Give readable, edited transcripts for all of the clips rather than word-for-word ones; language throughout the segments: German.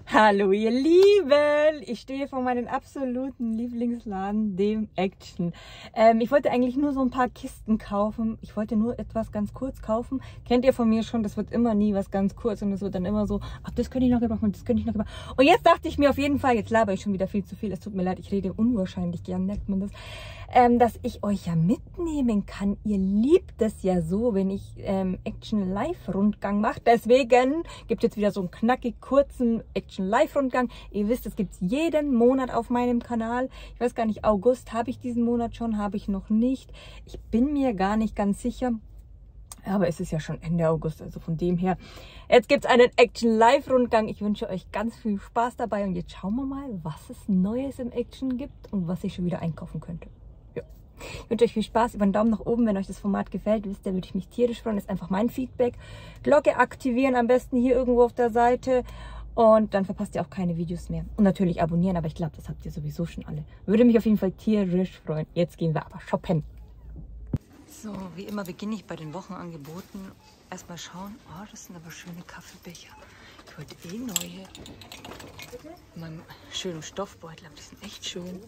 Hallo ihr Lieben, ich stehe vor meinem absoluten Lieblingsladen, dem Action. Ich wollte eigentlich nur so ein paar Kisten kaufen. Ich wollte nur etwas ganz kurz kaufen. Kennt ihr von mir schon, das wird immer nie was ganz kurz und es wird dann immer so, ach das könnte ich noch gebrauchen und das könnte ich noch gebrauchen. Und jetzt dachte ich mir auf jeden Fall, jetzt laber ich schon wieder viel zu viel, es tut mir leid, ich rede unwahrscheinlich gern, merkt man das, dass ich euch ja mitnehmen kann. Ihr liebt es ja so, wenn ich Action Live Rundgang mache. Deswegen gibt es jetzt wieder so einen knackig kurzen Action Live Rundgang. Ihr wisst, es gibt es jeden Monat auf meinem Kanal. Ich weiß gar nicht, August habe ich diesen Monat schon, habe ich noch nicht. Ich bin mir gar nicht ganz sicher. Aber es ist ja schon Ende August, also von dem her. Jetzt gibt es einen Action Live Rundgang. Ich wünsche euch ganz viel Spaß dabei. Und jetzt schauen wir mal, was es Neues im Action gibt und was ich schon wieder einkaufen könnte. Ich wünsche euch viel Spaß, über einen Daumen nach oben, wenn euch das Format gefällt. Wisst ihr, würde ich mich tierisch freuen. Das ist einfach mein Feedback. Glocke aktivieren, am besten hier irgendwo auf der Seite. Und dann verpasst ihr auch keine Videos mehr. Und natürlich abonnieren, aber ich glaube, das habt ihr sowieso schon alle. Würde mich auf jeden Fall tierisch freuen. Jetzt gehen wir aber shoppen. So, wie immer beginne ich bei den Wochenangeboten. Erstmal schauen. Oh, das sind aber schöne Kaffeebecher. Ich wollte eh neue. In meinem schönen Stoffbeutel, aber die sind echt schön.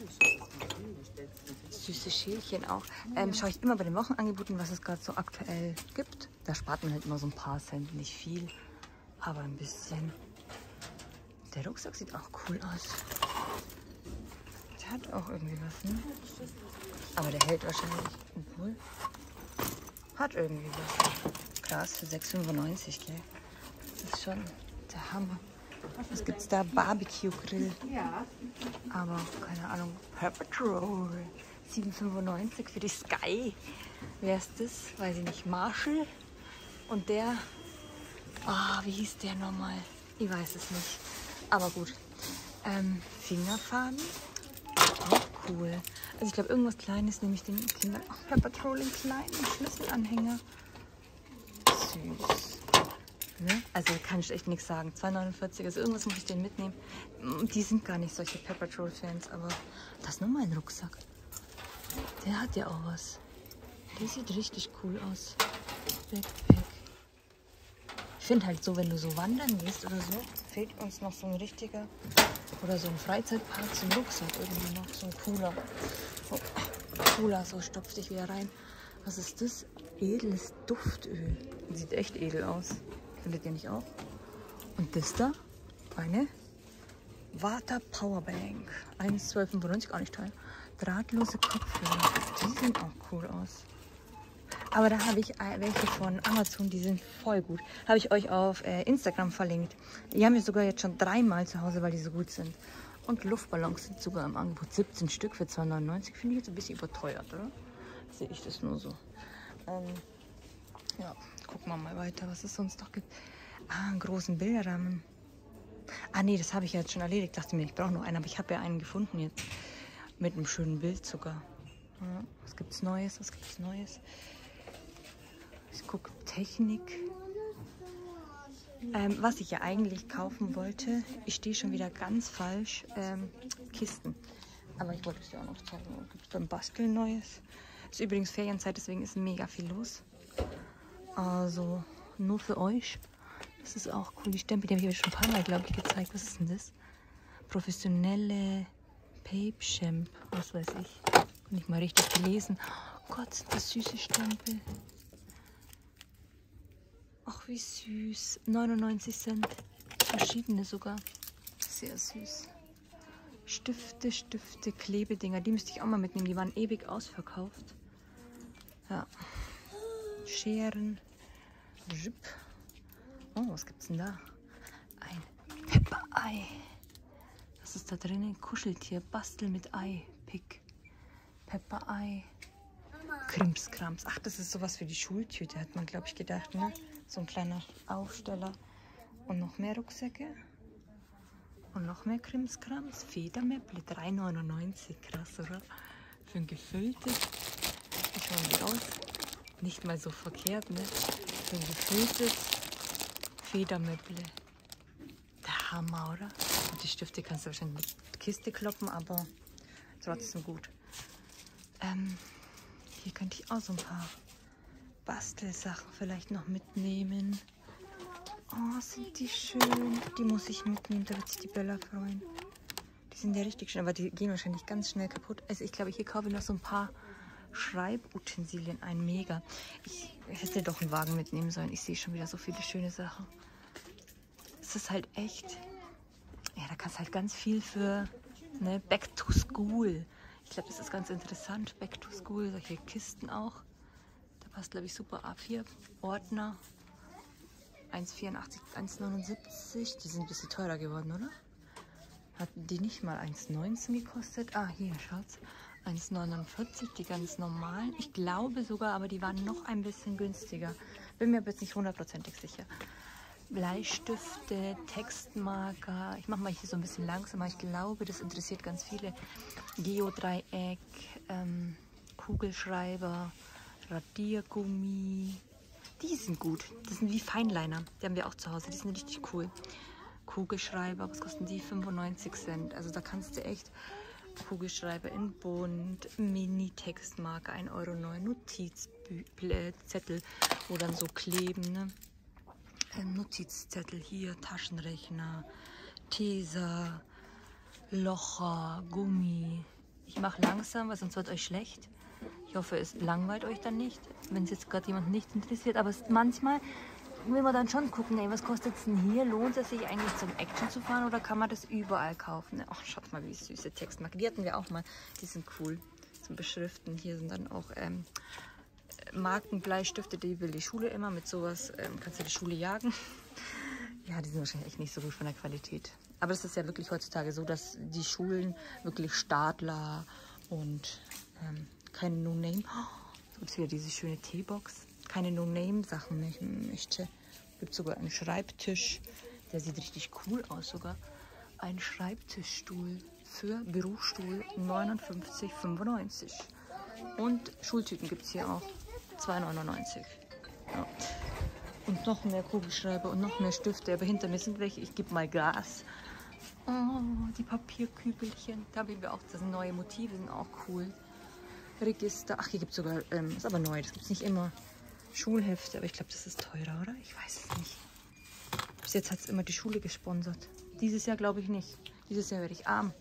Süße Schälchen auch. Schaue ich immer bei den Wochenangeboten, was es gerade so aktuell gibt. Da spart man halt immer so ein paar Cent, nicht viel, aber ein bisschen. Der Rucksack sieht auch cool aus. Der hat auch irgendwie was, ne? Aber der hält wahrscheinlich, obwohl, hat irgendwie was. Krass, für 6,95 €, gell? Das ist schon der Hammer. Was gibt's da? Barbecue-Grill. Ja. Aber keine Ahnung. Paw Patrol. 7,95 € für die Sky. Wer ist das? Weiß ich nicht. Marshall. Und der. Ah, wie hieß der nochmal? Ich weiß es nicht. Aber gut. Fingerfarben. Auch cool. Also ich glaube irgendwas Kleines, nämlich den Kinder. Paw Patrol in kleinen Schlüsselanhänger. Süß. Ne? Also kann ich echt nichts sagen. 2,49 €, also irgendwas muss ich denen mitnehmen. Die sind gar nicht solche Paw Patrol Fans, aber das ist nur mein Rucksack. Der hat ja auch was. Der sieht richtig cool aus. Backpack. Ich finde halt so, wenn du so wandern willst oder so, fehlt uns noch so ein richtiger oder so ein Freizeitpark, so ein Rucksack irgendwie noch, so ein cooler. So stopft dich wieder rein. Was ist das? Edles Duftöl. Sieht echt edel aus. Findet ihr nicht auch? Und das da? Eine Vata Powerbank. 1,1295, gar nicht teuer. Drahtlose Kopfhörer. Die sehen auch cool aus. Aber da habe ich welche von Amazon, die sind voll gut. Habe ich euch auf Instagram verlinkt. Die haben wir sogar jetzt schon 3-mal zu Hause, weil die so gut sind. Und Luftballons sind sogar im Angebot. 17 Stück für 2,99 €. Finde ich jetzt ein bisschen überteuert, oder? Sehe ich das nur so. Ja, gucken wir mal weiter, was es sonst noch gibt. Ah, einen großen Bilderrahmen. Ah, nee, das habe ich ja jetzt schon erledigt. Dachte mir, ich brauche noch einen, aber ich habe ja einen gefunden jetzt. Mit einem schönen Bild sogar. Ja, was gibt's Neues? Was gibt's Neues? Ich gucke Technik. Was ich ja eigentlich kaufen wollte, ich stehe schon wieder ganz falsch, Kisten. Aber ich wollte es ja auch noch zeigen. Gibt es beim Basteln Neues? Ist übrigens Ferienzeit, deswegen ist mega viel los. Also nur für euch. Das ist auch cool. Die Stempel, die habe ich euch schon ein paar Mal, glaube ich, gezeigt. Was ist denn das? Professionelle Pape Champ. Was weiß ich. Nicht mal richtig gelesen. Oh Gott, sind das süße Stempel. Ach, wie süß. 99 Cent. Verschiedene sogar. Sehr süß. Stifte, Klebedinger. Die müsste ich auch mal mitnehmen. Die waren ewig ausverkauft. Ja. Scheren. Zip. Oh, was gibt's denn da? Ein Pepper-Ei. Was ist da drinnen? Kuscheltier. Bastel mit Ei. Pick. Pepper-Ei. Krimskrams. Ach, das ist sowas für die Schultüte, hat man, glaube ich, gedacht, ne? So ein kleiner Aufsteller. Und noch mehr Rucksäcke. Und noch mehr Krimskrams. Federmäpple. 3,99 €. Krass, oder? Für ein gefülltes. Wie schauen die aus? Nicht mal so verkehrt, ne? Für ein gefülltes Federmäpple. Der Hammer, oder? Und die Stifte kannst du wahrscheinlich mit Kiste kloppen, aber trotzdem gut. Hier könnte ich auch so ein paar Bastelsachen vielleicht noch mitnehmen. Oh, sind die schön. Die muss ich mitnehmen, da wird sich die Bella freuen. Die sind ja richtig schön, aber die gehen wahrscheinlich ganz schnell kaputt. Also ich glaube, hier kaufe ich noch so ein paar Schreibutensilien ein. Mega. Ich hätte doch einen Wagen mitnehmen sollen. Ich sehe schon wieder so viele schöne Sachen. Es ist halt echt... Ja, da kannst du halt ganz viel für Back to School. Ich glaube, das ist ganz interessant. Back to School, solche Kisten auch. Da passt, glaube ich, super A4. Ordner. 1,84, 1,79. Die sind ein bisschen teurer geworden, oder? Hatten die nicht mal 1,19 gekostet? Ah, hier, schaut's. 1,49, die ganz normalen. Ich glaube sogar, aber die waren noch ein bisschen günstiger. Bin mir aber jetzt nicht hundertprozentig sicher. Bleistifte, Textmarker. Ich mache mal hier so ein bisschen langsamer. Ich glaube, das interessiert ganz viele. Geodreieck, Kugelschreiber, Radiergummi. Die sind gut. Das sind wie Feinliner. Die haben wir auch zu Hause. Die sind richtig cool. Kugelschreiber, was kosten die? 95 Cent. Also da kannst du echt Kugelschreiber in bunt, Mini-Textmarker, 1,09 €, Notizzettel, wo dann so kleben, ne? Notizzettel hier, Taschenrechner, Tesa, Locher, Gummi. Ich mache langsam, weil sonst wird euch schlecht. Ich hoffe, es langweilt euch dann nicht, wenn es jetzt gerade jemand nicht interessiert. Aber manchmal will man dann schon gucken, ey, was kostet es denn hier? Lohnt es sich eigentlich zum Action zu fahren oder kann man das überall kaufen? Ach, schaut mal, wie süße Textmarken. Die hatten wir auch mal. Die sind cool zum Beschriften. Hier sind dann auch Markenbleistifte, die will die Schule immer. Mit sowas kannst du die Schule jagen. Ja, die sind wahrscheinlich echt nicht so gut von der Qualität. Aber es ist ja wirklich heutzutage so, dass die Schulen wirklich Stadler und keine No-Name. Oh, so gibt es wieder diese schöne Teebox. Keine No-Name-Sachen möchte. Es gibt sogar einen Schreibtisch. Der sieht richtig cool aus sogar. Ein Schreibtischstuhl für Bürostuhl 59,95. Und Schultüten gibt es hier auch. 2,99. Ja. Und noch mehr Kugelschreiber und noch mehr Stifte. Aber hinter mir sind welche. Ich gebe mal Gas. Oh, die Papierkübelchen. Da haben wir auch, das sind neue Motive, sind auch cool. Register. Ach, hier gibt es sogar, ist aber neu. Das gibt es nicht immer. Schulhefte. Aber ich glaube, das ist teurer, oder? Ich weiß es nicht. Bis jetzt hat es immer die Schule gesponsert. Dieses Jahr glaube ich nicht. Dieses Jahr werde ich arm.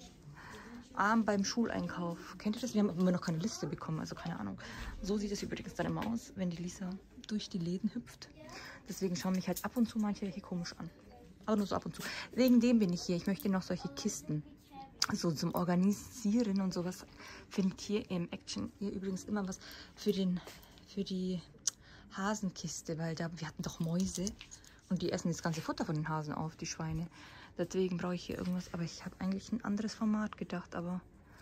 Arm beim Schuleinkauf. Kennt ihr das? Wir haben immer noch keine Liste bekommen, also keine Ahnung. So sieht es übrigens dann immer aus, wenn die Lisa durch die Läden hüpft. Deswegen schauen mich halt ab und zu manche hier komisch an. Aber nur so ab und zu. Wegen dem bin ich hier. Ich möchte noch solche Kisten. So zum Organisieren und sowas findet hier im Action hier übrigens immer was für die Hasenkiste, weil wir hatten doch Mäuse und die essen das ganze Futter von den Hasen auf, die Schweine. Deswegen brauche ich hier irgendwas, aber ich habe eigentlich ein anderes Format gedacht, aber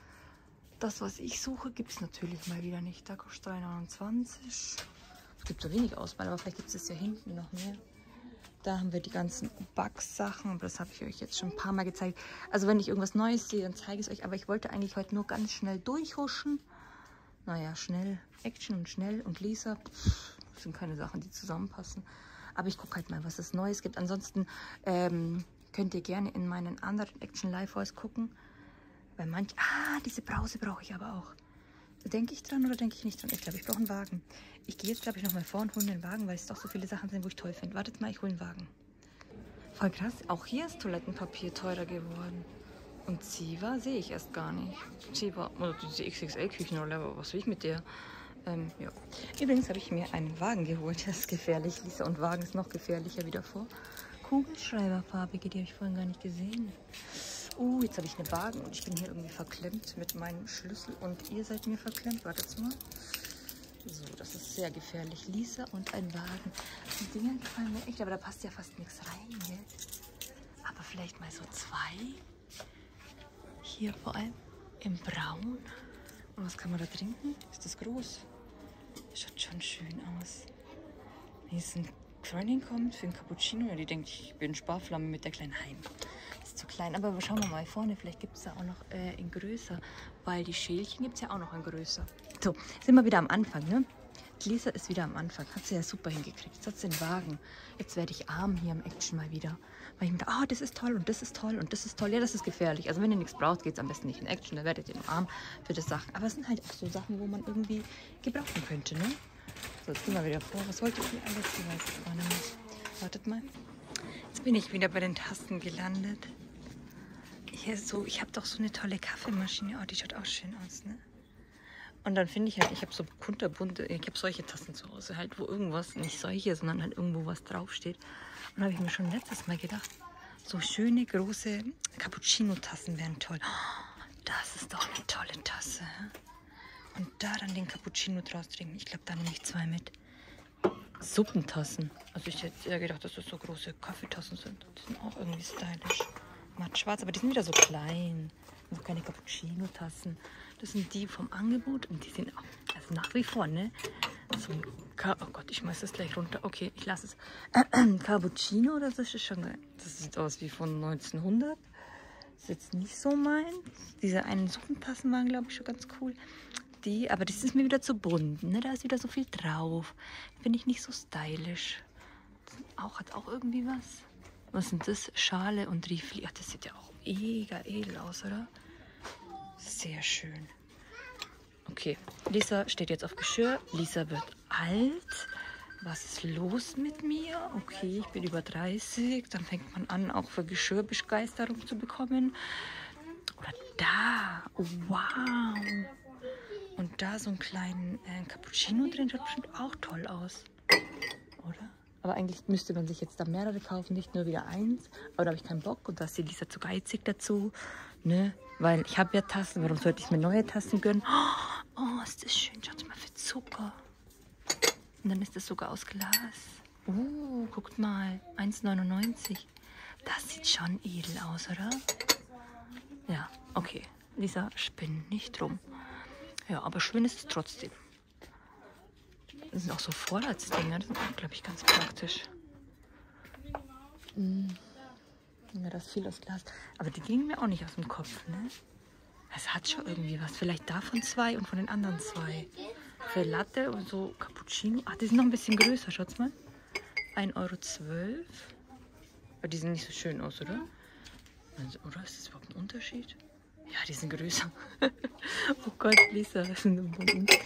das, was ich suche, gibt es natürlich mal wieder nicht. Da kostet 3,29. Es gibt so wenig Auswahl, aber vielleicht gibt es ja hinten noch mehr. Da haben wir die ganzen Backsachen, aber das habe ich euch jetzt schon ein paar Mal gezeigt. Also wenn ich irgendwas Neues sehe, dann zeige ich es euch, aber ich wollte eigentlich heute nur ganz schnell durchhuschen. Naja, schnell, Action und schnell und Lisa, das sind keine Sachen, die zusammenpassen. Aber ich gucke halt mal, was es Neues gibt. Ansonsten könnt ihr gerne in meinen anderen Action Lifehaus gucken. Weil diese Brause brauche ich aber auch. Denke ich dran oder denke ich nicht dran? Ich glaube, ich brauche einen Wagen. Ich gehe jetzt, glaube ich, nochmal vor und hole einen Wagen, weil es doch so viele Sachen sind, wo ich toll finde. Wartet mal, ich hole einen Wagen. Voll krass. Auch hier ist Toilettenpapier teurer geworden. Und Ziva sehe ich erst gar nicht. Ziva, oder diese XXL-Küchenrolle, was will ich mit der? Ja. Übrigens habe ich mir einen Wagen geholt. Das ist gefährlich, Lisa. Und Wagen ist noch gefährlicher wie davor. Kugelschreiberfarbige, die habe ich vorhin gar nicht gesehen. Jetzt habe ich einen Wagen und ich bin hier irgendwie verklemmt mit meinem Schlüssel. Und ihr seid mir verklemmt. Wartet mal. So, das ist sehr gefährlich. Lisa und ein Wagen. Die Dinger gefallen mir echt, aber da passt ja fast nichts rein. Gell? Aber vielleicht mal so 2. Hier vor allem im Braun. Und was kann man da trinken? Ist das groß? Schaut schon schön aus. Hier ist ein Freundin kommt für einen Cappuccino. Ja, die denkt, ich bin Sparflamme mit der kleinen Heim. Ist zu klein, aber schauen wir mal vorne. Vielleicht gibt es da auch noch in größer. Weil die Schälchen gibt es ja auch noch in größer. So, sind wir wieder am Anfang, ne? Lisa ist wieder am Anfang. Hat sie ja super hingekriegt. Jetzt hat sie den Wagen. Jetzt werde ich arm hier im Action mal wieder. Weil ich mir dachte, das ist toll und das ist toll und das ist toll. Ja, das ist gefährlich. Also wenn ihr nichts braucht, geht es am besten nicht in Action. Da werdet ihr nur arm für das Sachen. Aber es sind halt auch so Sachen, wo man irgendwie gebrauchen könnte, ne? So, jetzt gehen wir wieder vor. Was wollte ich mir alles? Ich weiß es gar nicht mehr. Wartet mal. Jetzt bin ich wieder bei den Tassen gelandet. Ich habe doch so eine tolle Kaffeemaschine. Oh, die schaut auch schön aus, ne? Und dann finde ich halt, ich habe so kunterbunte, ich habe solche Tassen zu Hause, halt, wo irgendwas, nicht solche, sondern halt irgendwo was draufsteht. Und da habe ich mir schon letztes Mal gedacht, so schöne, große Cappuccino-Tassen wären toll. Oh, das ist doch eine tolle Tasse. Und da dann den Cappuccino draus trinken. Ich glaube, da nehme ich 2 mit. Suppentassen. Also ich hätte eher gedacht, dass das so große Kaffeetassen sind. Die sind auch irgendwie stylisch. Matt schwarz, aber die sind wieder so klein. Also keine Cappuccino-Tassen. Das sind die vom Angebot und die sind auch, also nach wie vor, ne? So ein oh Gott, ich schmeiß das gleich runter. Okay, ich lasse es. Cappuccino, das ist schon geil. Das sieht aus wie von 1900. Das ist jetzt nicht so meins. Diese einen Suppentassen waren, glaube ich, schon ganz cool. Aber das ist mir wieder zu bunt, ne? Da ist wieder so viel drauf. Finde ich nicht so stylisch. Hat auch irgendwie was. Was sind das? Schale und Riefli. Ach, das sieht ja auch mega edel aus, oder? Sehr schön. Okay, Lisa steht jetzt auf Geschirr. Lisa wird alt. Was ist los mit mir? Okay, ich bin über 30. Dann fängt man an, auch für Geschirr Begeisterung zu bekommen. Oder da. Wow. Und da so einen kleinen Cappuccino drin. Schaut bestimmt auch toll aus. Oder? Aber eigentlich müsste man sich jetzt da mehrere kaufen, nicht nur wieder eins. Aber da habe ich keinen Bock und da ist die Lisa zu geizig dazu. Ne? Weil ich habe ja Tassen, warum sollte ich mir neue Tassen gönnen? Oh, ist das schön. Schaut mal für Zucker. Und dann ist das sogar aus Glas. Guckt mal. 1,99. Das sieht schon edel aus, oder? Ja, okay. Lisa spinnt nicht rum. Ja, aber schön ist es trotzdem. Das sind auch so Vorratsdinger, das sind auch, glaube ich, ganz praktisch. Ja, das ist viel aus Glas. Aber die gingen mir auch nicht aus dem Kopf, ne? Es hat schon irgendwie was. Vielleicht davon 2 und von den anderen 2. Für Latte und so Cappuccino. Ach, die sind noch ein bisschen größer, schaut's mal. 1,12 €. Aber die sehen nicht so schön aus, oder? Oder ist das überhaupt ein Unterschied? Ja, die sind größer. Oh Gott, Lisa, das ist ein Unterschied.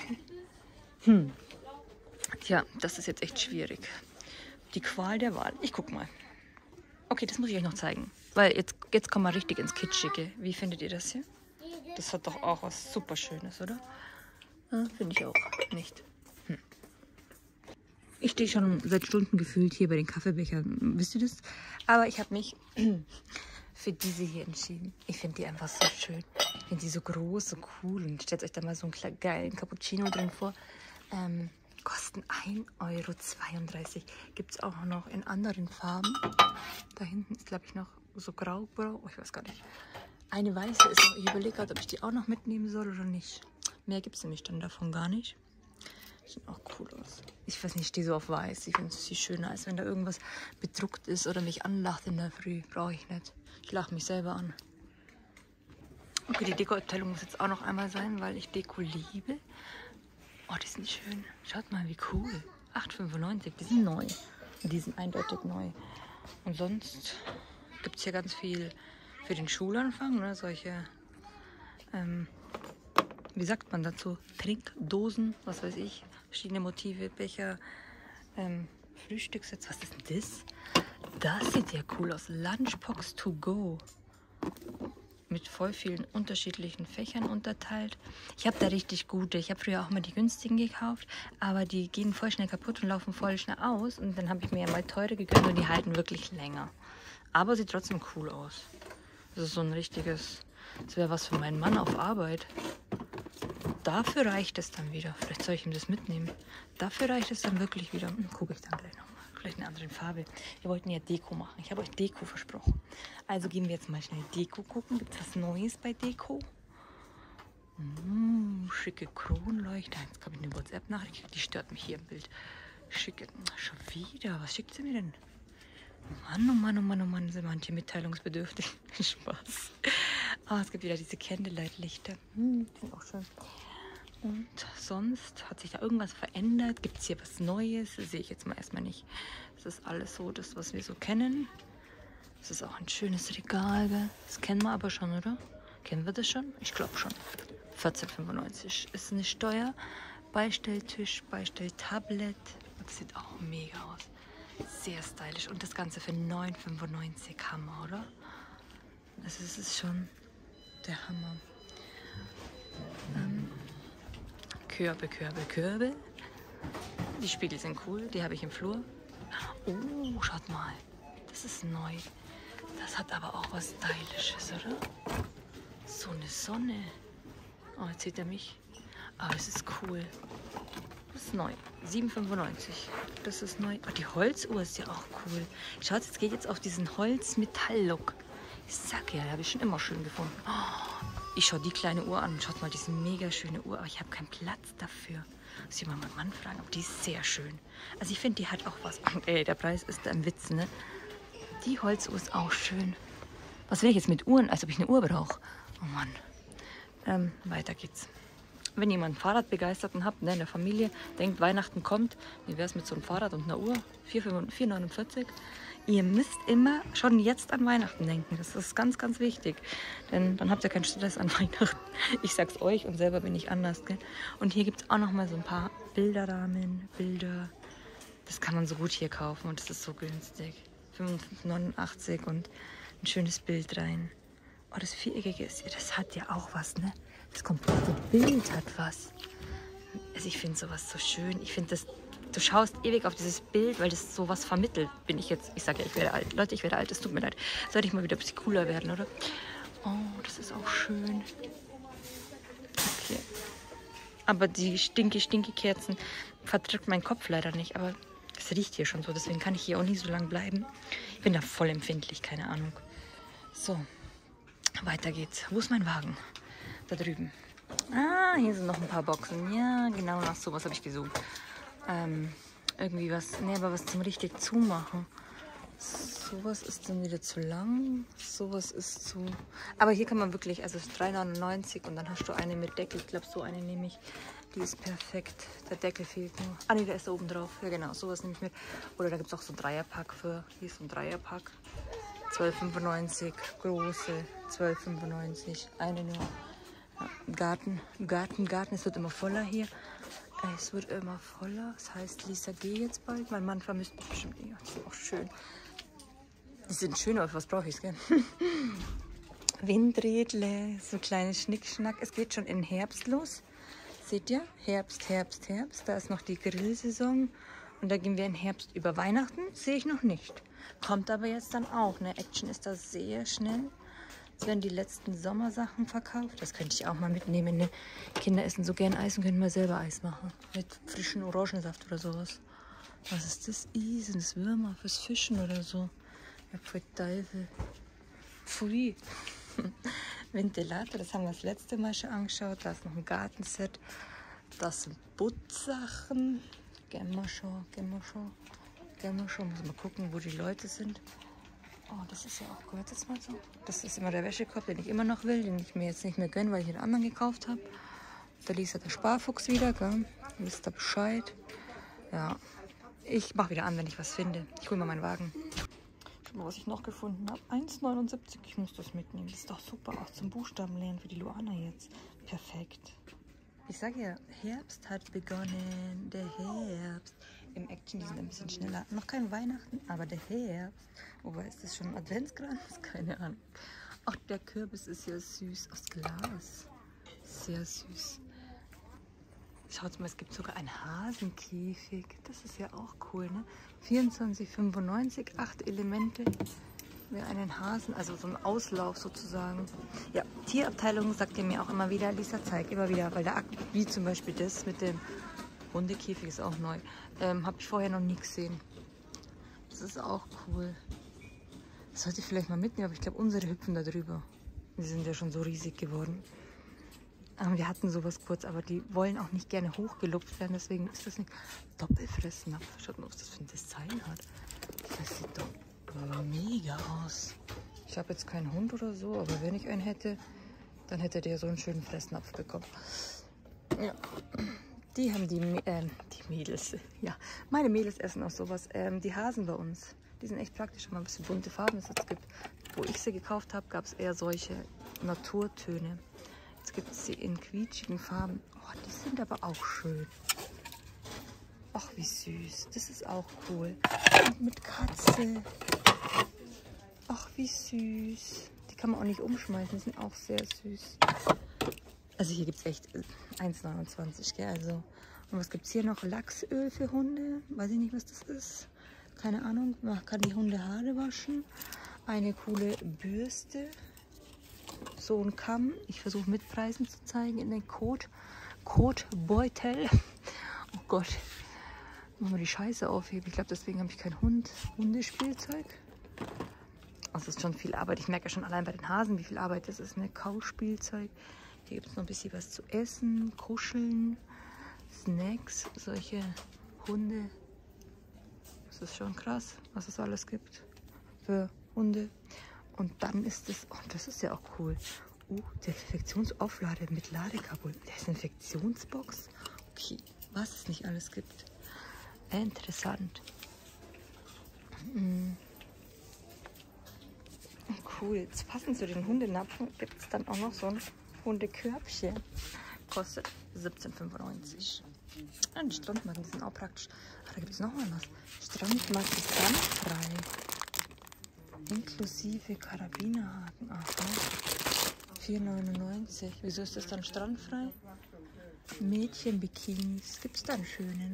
Tja, das ist jetzt echt schwierig. Die Qual der Wahl. Ich guck mal. Okay, das muss ich euch noch zeigen. Weil jetzt kommen wir richtig ins Kitschige. Wie findet ihr das hier? Das hat doch auch was super Schönes, oder? Ja, finde ich auch nicht. Ich stehe schon seit Stunden gefühlt hier bei den Kaffeebechern. Wisst ihr das? Aber ich habe mich für diese hier entschieden. Ich finde die einfach so schön. Ich finde die so groß, so cool. Und stellt euch da mal so einen geilen Cappuccino drin vor. Kosten 1,32 €. Gibt es auch noch in anderen Farben. Da hinten ist, glaube ich, noch so grau-grau. Oh, ich weiß gar nicht. Eine weiße ist noch. Ich überlege gerade, ob ich die auch noch mitnehmen soll oder nicht. Mehr gibt es nämlich dann davon gar nicht. Sieht auch cool aus. Ich weiß nicht, ich stehe so auf weiß. Ich finde es viel schöner, als wenn da irgendwas bedruckt ist oder mich anlacht in der Früh. Brauche ich nicht. Ich lache mich selber an. Okay, die Dekoabteilung muss jetzt auch noch einmal sein, weil ich Deko liebe. Oh, die sind schön. Schaut mal, wie cool. 8,95 €. Die sind neu. Und die sind eindeutig neu. Und sonst gibt es hier ganz viel für den Schulanfang. Ne? Solche, wie sagt man dazu? Trinkdosen, was weiß ich. Verschiedene Motive, Becher, Frühstückssitz. Was ist denn das? Das sieht ja cool aus. Lunchbox to go. Mit voll vielen unterschiedlichen Fächern unterteilt. Ich habe da richtig gute. Ich habe früher auch mal die günstigen gekauft, aber die gehen voll schnell kaputt und laufen voll schnell aus. Und dann habe ich mir ja mal teure gegönnt und die halten wirklich länger. Aber sieht trotzdem cool aus. Das ist so ein richtiges, das wäre was für meinen Mann auf Arbeit. Dafür reicht es dann wieder. Vielleicht soll ich ihm das mitnehmen. Dafür reicht es dann wirklich wieder. Gucke ich dann gleich nochmal. Vielleicht eine andere Farbe. Wir wollten ja Deko machen. Ich habe euch Deko versprochen. Also gehen wir jetzt mal schnell Deko gucken. Gibt es was Neues bei Deko? Schicke Kronleuchter. Jetzt habe ich eine WhatsApp-Nachricht. Die stört mich hier im Bild. Schicke. Schon wieder. Was schickt sie mir denn? Mann, oh Mann, oh Mann, oh Mann. Sind manche mitteilungsbedürftig. Spaß. Es gibt wieder diese Candlelight-Lichter. Die sind auch schön. Und sonst hat sich da irgendwas verändert? Gibt es hier was Neues? Das sehe ich jetzt mal erstmal nicht. Das ist alles so, das, was wir so kennen. Das ist auch ein schönes Regal. Gell? Das kennen wir aber schon, oder? Kennen wir das schon? Ich glaube schon. 14,95 € ist eine Steuer. Beistelltisch, Beistelltablett. Das sieht auch mega aus. Sehr stylisch. Und das Ganze für 9,95. Hammer, oder? Also es ist schon der Hammer. Körbe, Körbe, Körbe. Die Spiegel sind cool. Die habe ich im Flur. Oh, schaut mal. Das ist neu. Das hat aber auch was Stylisches, oder? So eine Sonne. Oh, jetzt sieht er mich. Aber es ist cool. Das ist neu. 7,95. Das ist neu. Oh, die Holzuhr ist ja auch cool. Schaut, jetzt geht jetzt auf diesen Holz-Metall-Look. Ich sag ja, habe ich schon immer schön gefunden. Oh, ich schaue die kleine Uhr an. Schaut mal, diese mega schöne Uhr. Aber ich habe keinen Platz dafür. Muss ich mal meinen Mann fragen, aber die ist sehr schön. Also ich finde, die hat auch was. Und ey, der Preis ist da ein Witz, ne? Die Holzuhr ist auch schön. Was will ich jetzt mit Uhren? Als ob ich eine Uhr brauche. Oh Mann. Weiter geht's. Wenn jemand Fahrradbegeisterten habt, ne, in der Familie, denkt, Weihnachten kommt, wie wäre es mit so einem Fahrrad und einer Uhr? 4,49. Ihr müsst immer schon jetzt an Weihnachten denken. Das ist ganz, ganz wichtig. Denn dann habt ihr keinen Stress an Weihnachten. Ich sag's euch und selber bin ich anders. Gell? Und hier gibt es auch noch mal so ein paar Bilderrahmen, Bilder. Das kann man so gut hier kaufen und das ist so günstig. 5,89 und ein schönes Bild rein. Oh, das Viereckige ist hier, das hat ja auch was, ne? Das komplette Bild hat was. Also ich finde sowas so schön. Ich finde das, du schaust ewig auf dieses Bild, weil das sowas vermittelt. Bin ich jetzt, ich sage ja, ich werde alt. Leute, ich werde alt, es tut mir leid. Sollte ich mal wieder ein bisschen cooler werden, oder? Oh, das ist auch schön. Okay. Aber die Stinky-Kerzen verdrückt meinen Kopf leider nicht. Aber es riecht hier schon so, deswegen kann ich hier auch nicht so lange bleiben. Ich bin da voll empfindlich, keine Ahnung. So, weiter geht's. Wo ist mein Wagen? Da drüben. Ah, hier sind noch ein paar Boxen. Ja, genau, nach sowas habe ich gesucht. Irgendwie was, ne, aber was zum richtig zumachen. Sowas ist dann wieder zu lang. Sowas ist zu... Aber hier kann man wirklich, also 3,99 und dann hast du eine mit Deckel. Ich glaube, so eine nehme ich. Die ist perfekt. Der Deckel fehlt nur. Ah, ne, der ist da oben drauf. Ja, genau, sowas nehme ich mit. Oder da gibt es auch so ein Dreierpack für... Hier ist so ein Dreierpack. 12,95. Große. 12,95. Eine nur. Garten. Es wird immer voller hier. Es wird immer voller. Das heißt, Lisa, geh jetzt bald. Mein Mann vermisst mich bestimmt. Ja, das ist auch schön. Die sind schön, aber was brauche ich, gell? Windrädle, so kleine Schnickschnack. Es geht schon in Herbst los. Seht ihr? Herbst. Da ist noch die Grillsaison. Und da gehen wir in Herbst über Weihnachten. Sehe ich noch nicht. Kommt aber jetzt dann auch. Ne? Action ist da sehr schnell. Jetzt werden die letzten Sommersachen verkauft. Das könnte ich auch mal mitnehmen. Ne? Kinder essen so gern Eis und können mal selber Eis machen. Mit frischen Orangensaft oder sowas. Was ist das? Sind das Würmer fürs Fischen oder so? Ja, für Teufel. Pfui. Ventilator, das haben wir das letzte Mal schon angeschaut. Da ist noch ein Gartenset. Das sind Putzsachen. Gehen wir schon. Muss mal gucken, wo die Leute sind. Oh, das ist ja auch, gehört jetzt mal so. Das ist immer der Wäschekorb, den ich immer noch will, den ich mir jetzt nicht mehr gönne, weil ich den anderen gekauft habe. Da liest der Sparfuchs wieder, gell? Wisst ihr Bescheid? Ja, ich mache wieder an, wenn ich was finde. Ich hole mal meinen Wagen. Schau mal, was ich noch gefunden habe. 1,79. Ich muss das mitnehmen. Das ist doch super, auch zum Buchstabenlernen für die Luana jetzt. Perfekt. Ich sage ja, Herbst hat begonnen. Der Herbst. Im Action, die sind ein bisschen schneller. Noch kein Weihnachten, aber der Herbst. Wobei, ist das schon Adventskranz? Keine Ahnung. Ach, der Kürbis ist ja süß. Aus Glas. Sehr süß. Schaut mal, es gibt sogar einen Hasenkäfig. Das ist ja auch cool, ne? 24,95, 8 Elemente. Wir einen Hasen, also so ein Auslauf sozusagen. Ja, Tierabteilung sagt ihr mir auch immer wieder, Lisa, zeig immer wieder, weil da, wie zum Beispiel das mit dem Hundekäfig ist auch neu. Habe ich vorher noch nie gesehen. Das ist auch cool. Das sollte ich vielleicht mal mitnehmen, aber ich glaube, unsere hüpfen da drüber. Die sind ja schon so riesig geworden. Wir hatten sowas kurz, aber die wollen auch nicht gerne hochgelupft werden, deswegen ist das nicht Doppelfressnapf. Schaut mal, was das für ein Design hat. Das sieht doch mega aus. Ich habe jetzt keinen Hund oder so, aber wenn ich einen hätte, dann hätte der so einen schönen Fressnapf bekommen. Ja, die haben die Mädels. Ja, meine Mädels essen auch sowas. Die Hasen bei uns, die sind echt praktisch, wenn man ein bisschen bunte Farben es jetzt gibt. Wo ich sie gekauft habe, gab es eher solche Naturtöne. Jetzt gibt es sie in quietschigen Farben. Oh, die sind aber auch schön. Ach, wie süß. Das ist auch cool. Und mit Katze. Ach, wie süß. Die kann man auch nicht umschmeißen. Die sind auch sehr süß. Also hier gibt es echt 1,29, gell? Also, und was gibt es hier noch? Lachsöl für Hunde. Weiß ich nicht, was das ist. Keine Ahnung. Man kann die Hunde Haare waschen. Eine coole Bürste. So ein Kamm. Ich versuche mit Preisen zu zeigen in den Kotbeutel. Oh Gott. Wenn man die Scheiße aufheben. Ich glaube, deswegen habe ich kein Hundespielzeug. Also es ist schon viel Arbeit. Ich merke ja schon allein bei den Hasen, wie viel Arbeit das ist. Ne? Kauspielzeug. Hier gibt es noch ein bisschen was zu essen, kuscheln, Snacks, solche Hunde. Das ist schon krass, was es alles gibt für Hunde. Und dann ist es, oh, das ist ja auch cool. Desinfektionsauflade mit Ladekabel. Desinfektionsbox. Okay, was es nicht alles gibt. Interessant. Cool, jetzt passend zu den Hundenapfen gibt es dann auch noch so ein Hundekörbchen. Kostet 17,95. Ja, die Strandmatten, die sind auch praktisch. Ah, da gibt es noch mal was. Strandmatten strandfrei. Inklusive Karabinerhaken. Aha. 4,99. Wieso ist das dann strandfrei? Mädchen-Bikinis. Gibt es da einen schönen?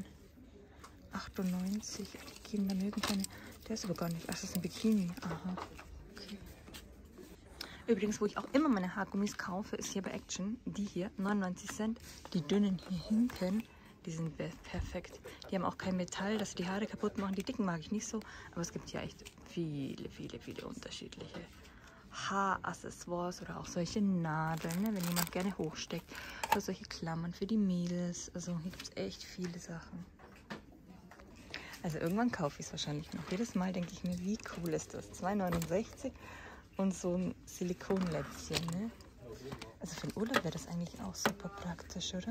98. Die Kinder mögen keine. Der ist aber gar nicht. Ach, das ist ein Bikini. Aha. Okay. Übrigens, wo ich auch immer meine Haargummis kaufe, ist hier bei Action. Die hier, 99 Cent. Die dünnen hier hinten, die sind perfekt. Die haben auch kein Metall, dass die Haare kaputt machen. Die dicken mag ich nicht so. Aber es gibt hier echt viele, viele, viele unterschiedliche Haaraccessoires oder auch solche Nadeln, ne, wenn jemand gerne hochsteckt. Oder solche Klammern für die Mädels. Also hier gibt es echt viele Sachen. Also irgendwann kaufe ich es wahrscheinlich noch. Jedes Mal denke ich mir, wie cool ist das? 2,69 und so ein Silikonlätzchen, ne? Also für den Urlaub wäre das eigentlich auch super praktisch, oder?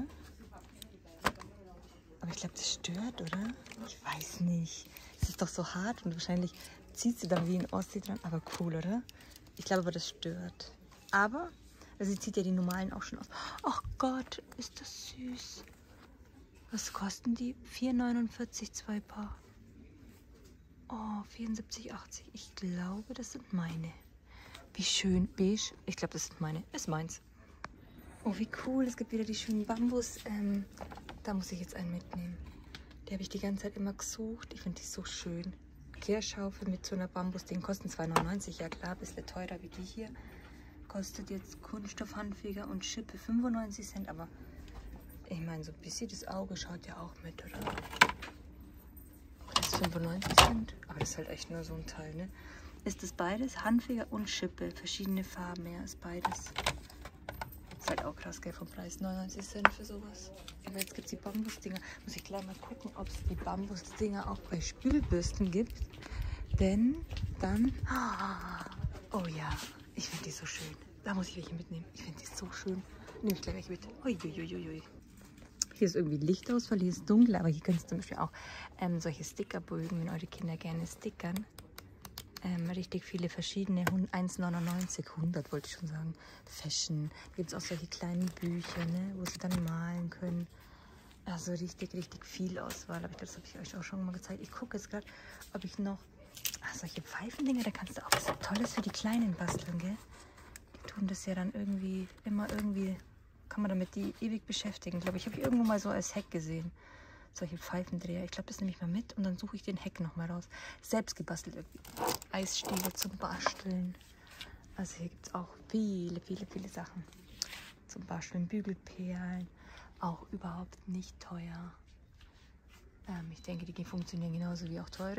Aber ich glaube, das stört, oder? Ich weiß nicht. Es ist doch so hart und wahrscheinlich zieht sie dann wie ein Ossi dran. Aber cool, oder? Ich glaube aber, das stört. Aber, also sie zieht ja die normalen auch schon aus. Ach Gott, ist das süß. Was kosten die? 4,49 zwei Paar. Oh, 74,80. Ich glaube, das sind meine. Wie schön beige. Ich glaube, das sind meine. Ist meins. Oh, wie cool. Es gibt wieder die schönen Bambus. Da muss ich jetzt einen mitnehmen. Die habe ich die ganze Zeit immer gesucht. Ich finde die so schön. Kehrschaufel mit so einer Bambus-Ding. Kosten 2,99. Ja klar, ein bisschen teurer wie die hier. Kostet jetzt Kunststoffhandfeger und Schippe 95 Cent. Aber ich meine, so ein bisschen das Auge schaut ja auch mit, oder? Das ist 95 Cent. Aber das ist halt echt nur so ein Teil, ne? Ist das beides? Handfeger und Schippe. Verschiedene Farben, ja, ist beides. Ist halt auch krass, gell, vom Preis. 99 Cent für sowas. Aber jetzt gibt es die Bambusdinger. Muss ich gleich mal gucken, ob es die Bambusdinger auch bei Spülbürsten gibt. Denn dann... Oh ja, ich finde die so schön. Da muss ich welche mitnehmen. Ich finde die so schön. Nehme ich gleich welche mit. Uiuiuiui. Hier ist irgendwie Lichtausfall, hier ist dunkel, aber hier könnt ihr zum Beispiel auch solche Stickerbögen, wenn eure Kinder gerne stickern. Richtig viele verschiedene, 1,99, 100 wollte ich schon sagen. Fashion, da gibt es auch solche kleinen Bücher, ne, wo sie dann malen können. Also richtig, richtig viel Auswahl, aber das habe ich euch auch schon mal gezeigt. Ich gucke jetzt gerade, ob ich noch solche Pfeifendinger, da kannst du auch was Tolles für die Kleinen basteln, gell? Die tun das ja dann irgendwie, immer irgendwie, kann man damit die ewig beschäftigen. Ich glaube, ich habe irgendwo mal so als Heck gesehen. Solche Pfeifendreher. Ich glaube, das nehme ich mal mit und dann suche ich den Heck nochmal raus. Selbst gebastelt irgendwie. Eisstiele zum Basteln. Also hier gibt es auch viele, viele, viele Sachen. Zum Basteln Bügelperlen. Auch überhaupt nicht teuer. Ich denke, die funktionieren genauso wie auch teure.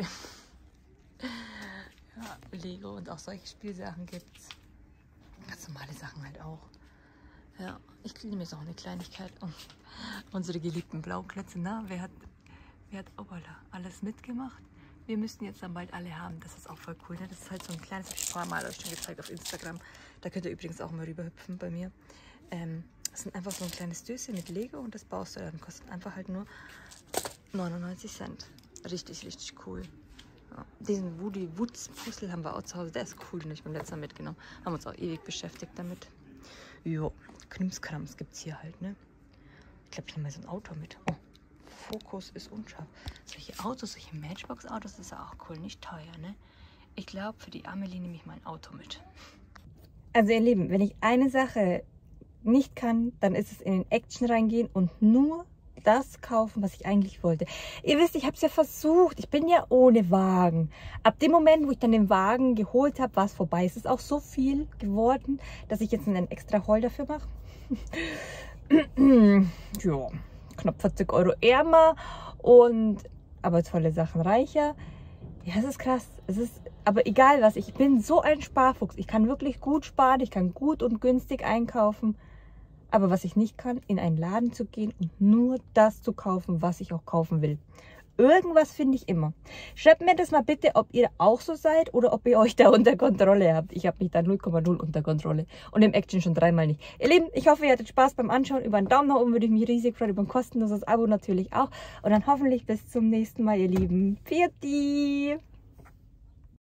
Ja, Lego und auch solche Spielsachen gibt es. Ganz normale Sachen halt auch. Ja, ich nehme jetzt auch eine Kleinigkeit um unsere geliebten Blauklötze. Na, wer hat opala, alles mitgemacht? Wir müssten jetzt dann bald alle haben. Das ist auch voll cool. Ne? Das ist halt so ein kleines, habe ich ein paar Mal euch schon gezeigt auf Instagram. Da könnt ihr übrigens auch mal rüberhüpfen bei mir. Das sind einfach so ein kleines Döschen mit Lego und das baust du dann. Kostet einfach halt nur 99 Cent. Richtig, richtig cool. Ja. Diesen Woody Woods Puzzle haben wir auch zu Hause. Der ist cool, den habe ich beim letzten Mal mitgenommen. Haben uns auch ewig beschäftigt damit. Jo, Krimskrams gibt es hier halt, ne? Ich glaube, ich nehme mal so ein Auto mit. Oh, Fokus ist unscharf. Solche Autos, solche Matchbox-Autos, ist auch cool, nicht teuer, ne? Ich glaube, für die Amelie nehme ich mein Auto mit. Also ihr Lieben, wenn ich eine Sache nicht kann, dann ist es in den Action reingehen und nur das kaufen, was ich eigentlich wollte. Ihr wisst, ich habe es ja versucht. Ich bin ja ohne Wagen. Ab dem Moment, wo ich dann den Wagen geholt habe, war es vorbei. Es ist auch so viel geworden, dass ich jetzt einen extra Haul dafür mache. Ja, knapp 40 Euro ärmer und aber tolle Sachen reicher. Ja, es ist krass. Es ist aber egal was. Ich bin so ein Sparfuchs. Ich kann wirklich gut sparen. Ich kann gut und günstig einkaufen. Aber was ich nicht kann, in einen Laden zu gehen und nur das zu kaufen, was ich auch kaufen will. Irgendwas finde ich immer. Schreibt mir das mal bitte, ob ihr auch so seid oder ob ihr euch da unter Kontrolle habt. Ich habe mich da 0,0 unter Kontrolle und im Action schon 3-mal nicht. Ihr Lieben, ich hoffe, ihr hattet Spaß beim Anschauen. Über einen Daumen nach oben würde ich mich riesig freuen, über ein kostenloses Abo natürlich auch. Und dann hoffentlich bis zum nächsten Mal, ihr Lieben. Pfiat!